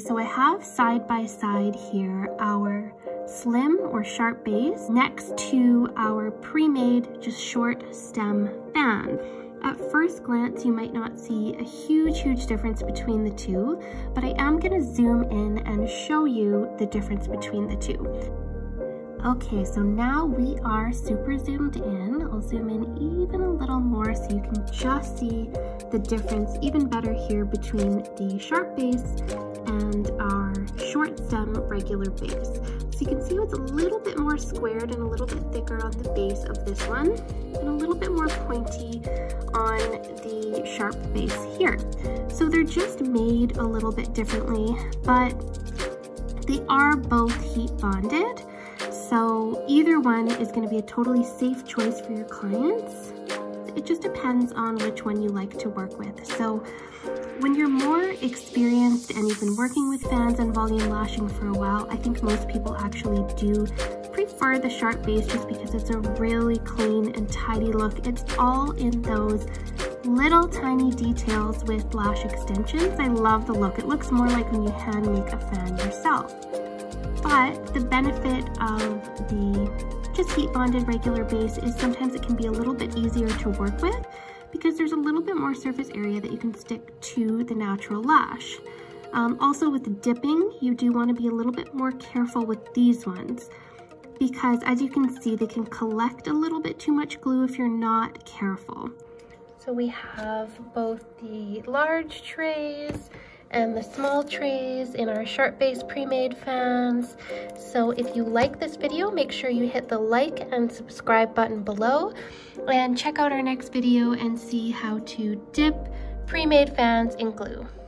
So I have side by side here our slim or sharp base next to our pre-made just short stem fan. At first glance, you might not see a huge difference between the two, but I am going to zoom in and show you the difference between the two. Okay, so now we are super zoomed in. I'll zoom in even a little more so you can just see the difference even better here between the sharp base and our short stem regular base. So you can see it's a little bit more squared and a little bit thicker on the base of this one and a little bit more pointy on the sharp base here. So they're just made a little bit differently, but they are both heat bonded. So either one is going to be a totally safe choice for your clients. It just depends on which one you like to work with. So when you're more experienced and you've been working with fans and volume lashing for a while, I think most people actually do prefer the sharp base just because it's a really clean and tidy look. It's all in those little tiny details with lash extensions. I love the look. It looks more like when you hand make a fan yourself. But the benefit of the just heat bonded regular base is sometimes it can be a little bit easier to work with because there's a little bit more surface area that you can stick to the natural lash. Also with dipping, you do want to be a little bit more careful with these ones because as you can see, they can collect a little bit too much glue if you're not careful. So we have both the large trays and the small trays in our sharp base pre-made fans. So if you like this video, make sure you hit the like and subscribe button below and check out our next video and see how to dip pre-made fans in glue.